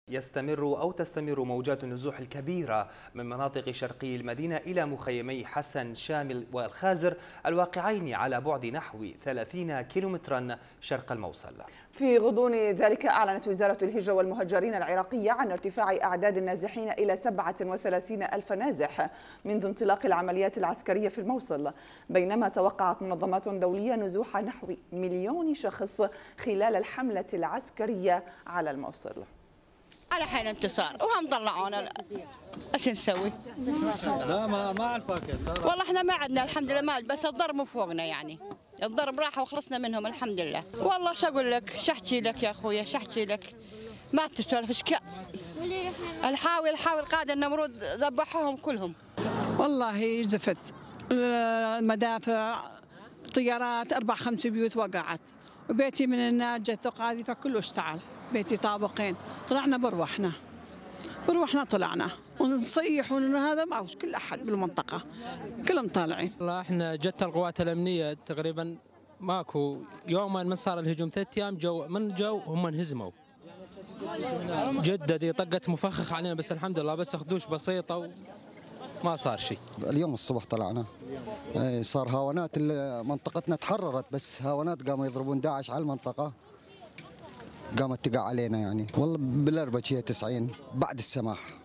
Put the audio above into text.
تستمر موجات النزوح الكبيرة من مناطق شرقي المدينة إلى مخيمي حسن شامل والخازر الواقعين على بعد نحو 30 كيلومترا شرق الموصل. في غضون ذلك أعلنت وزارة الهجرة والمهجرين العراقية عن ارتفاع أعداد النازحين إلى 37 ألف نازح منذ انطلاق العمليات العسكرية في الموصل، بينما توقعت منظمات دولية نزوح نحو 1,000,000 شخص خلال الحملة العسكرية على الموصل. على حين انتصار وهم طلعونا، ايش نسوي؟ لا ما عرفك والله احنا ما عندنا الحمد لله، ما بس الضرب فوقنا، يعني الضرب راح وخلصنا منهم الحمد لله. والله شو اقول لك، شحكي لك يا اخويا، شحكي لك، ما تسولف اشكال. الحاول قاده النمرود ذبحوهم كلهم. والله زفت المدافع، طيارات 4-5 بيوت وقعت، وبيتي من الناجة قاذفة كله اشتعل، بيتي طابقين، طلعنا بروحنا طلعنا ونصيح هذا ما وش كل احد بالمنطقه كلهم طالعين. والله احنا جت القوات الامنيه تقريبا ماكو يوما من صار الهجوم 3 ايام جو هم انهزموا. جده دي طقت مفخخ علينا بس الحمد لله، بس خدوش بسيطه وما صار شيء. اليوم الصبح طلعنا صار هاونات، منطقتنا تحررت بس هاونات قاموا يضربون داعش على المنطقه، قامت تقع علينا يعني والله بالاربعه 90 بعد السماح.